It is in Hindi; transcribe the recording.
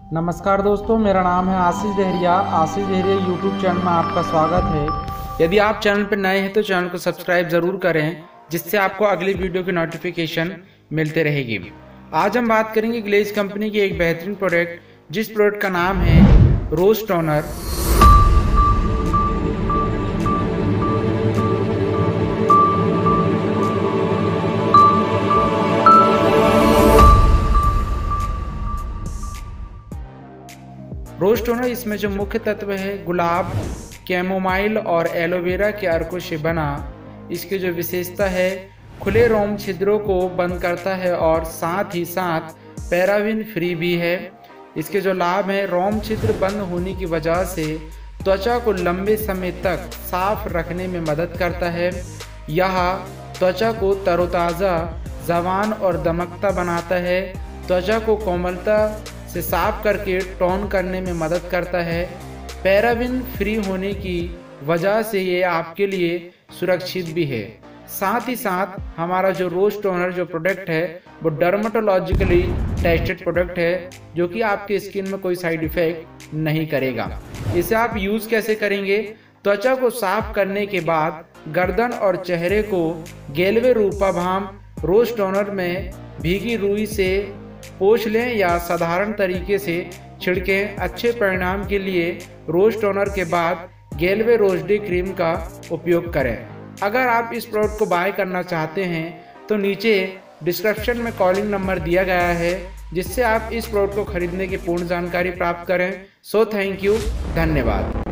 नमस्कार दोस्तों, मेरा नाम है आशीष देहरिया। आशीष देहरिया यूट्यूब चैनल में आपका स्वागत है। यदि आप चैनल पर नए हैं तो चैनल को सब्सक्राइब ज़रूर करें, जिससे आपको अगली वीडियो की नोटिफिकेशन मिलते रहेगी। आज हम बात करेंगे ग्लेज कंपनी की एक बेहतरीन प्रोडक्ट, जिस प्रोडक्ट का नाम है रोज टोनर। रोज टोनर, इसमें जो मुख्य तत्व है गुलाब, कैमोमाइल और एलोवेरा के अर्कों से बना। इसकी जो विशेषता है, खुले रोम छिद्रों को बंद करता है और साथ ही साथ पैराबिन फ्री भी है। इसके जो लाभ हैं, रोम छिद्र बंद होने की वजह से त्वचा को लंबे समय तक साफ रखने में मदद करता है। यह त्वचा को तरोताज़ा, जवान और दमकता बनाता है। त्वचा को कोमलता से साफ करके टोन करने में मदद करता है। पैराबिन फ्री होने की वजह से ये आपके लिए सुरक्षित भी है। साथ ही साथ हमारा जो रोज टोनर जो प्रोडक्ट है वो डर्मेटोलॉजिकली टेस्टेड प्रोडक्ट है, जो कि आपके स्किन में कोई साइड इफेक्ट नहीं करेगा। इसे आप यूज़ कैसे करेंगे? त्वचा को साफ करने के बाद गर्दन और चेहरे को गेलवे रूपाभाम रोज टोनर में भीगी रुई से पोंछ लें या साधारण तरीके से छिड़कें। अच्छे परिणाम के लिए रोज टोनर के बाद गेलवे रोज डे क्रीम का उपयोग करें। अगर आप इस प्रोडक्ट को बाय करना चाहते हैं तो नीचे डिस्क्रिप्शन में कॉलिंग नंबर दिया गया है, जिससे आप इस प्रोडक्ट को खरीदने की पूर्ण जानकारी प्राप्त करें। सो थैंक यू, धन्यवाद।